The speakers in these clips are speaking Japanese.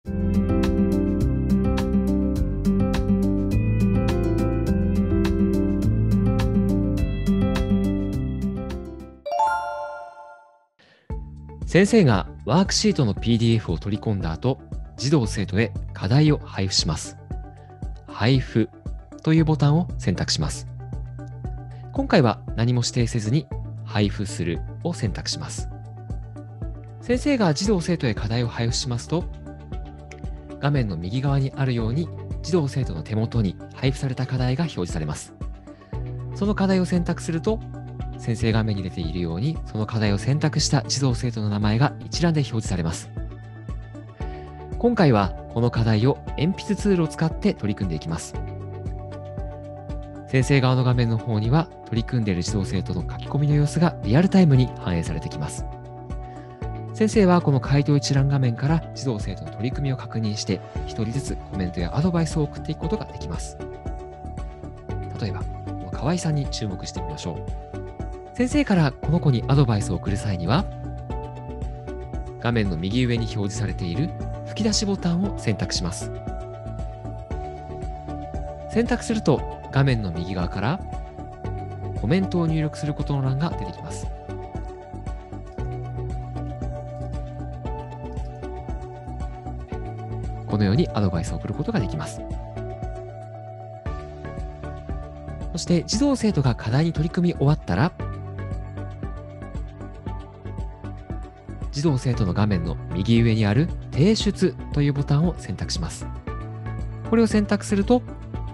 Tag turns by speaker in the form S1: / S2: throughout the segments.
S1: 先生がワークシートの PDF を取り込んだ後、児童生徒へ課題を配布します。配布というボタンを選択します。今回は何も指定せずに配布するを選択します。先生が児童生徒へ課題を配布しますと、画面の右側にあるように児童生徒の手元に配布された課題が表示されます。その課題を選択すると、先生画面に出ているように、その課題を選択した児童生徒の名前が一覧で表示されます。今回はこの課題を鉛筆ツールを使って取り組んでいきます。先生側の画面の方には取り組んでいる児童生徒の書き込みの様子がリアルタイムに反映されてきます。先生はこの回答一覧画面から児童生徒の取り組みを確認して、一人ずつコメントやアドバイスを送っていくことができます。例えば、この河合さんに注目してみましょう。先生からこの子にアドバイスを送る際には、画面の右上に表示されている吹き出しボタンを選択します。選択すると画面の右側からコメントを入力することの欄が出てきます。このようにアドバイスを送ることができます。そして児童生徒が課題に取り組み終わったら、児童生徒の画面の右上にある提出というボタンを選択します。これを選択すると、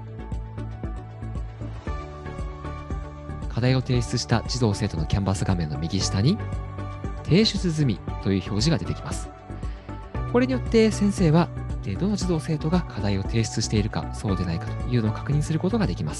S1: 課題を提出した児童生徒のキャンバス画面の右下に提出済みという表示が出てきます。これによって先生はどの児童生徒が課題を提出しているか、そうでないかというのを確認することができます。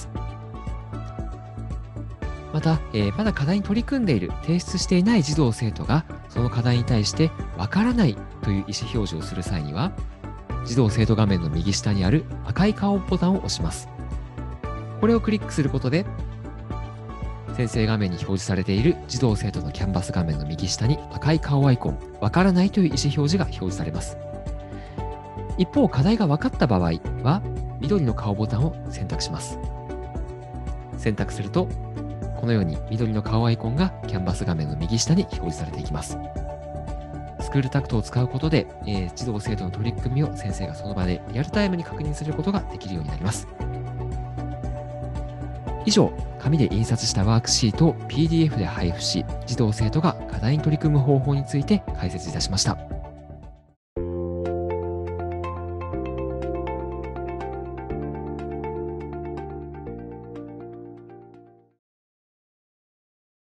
S1: また、まだ課題に取り組んでいる、提出していない児童生徒がその課題に対してわからないという意思表示をする際には、児童生徒画面の右下にある赤い顔ボタンを押します。これをクリックすることで、先生画面に表示されている児童生徒のキャンバス画面の右下に赤い顔アイコン、わからないという意思表示が表示されます。一方、課題が分かった場合は、緑の顔ボタンを選択します。選択すると、このように緑の顔アイコンがキャンバス画面の右下に表示されていきます。スクールタクトを使うことで、児童生徒の取り組みを先生がその場でリアルタイムに確認することができるようになります。以上、紙で印刷したワークシートを PDF で配布し、児童生徒が課題に取り組む方法について解説いたしました。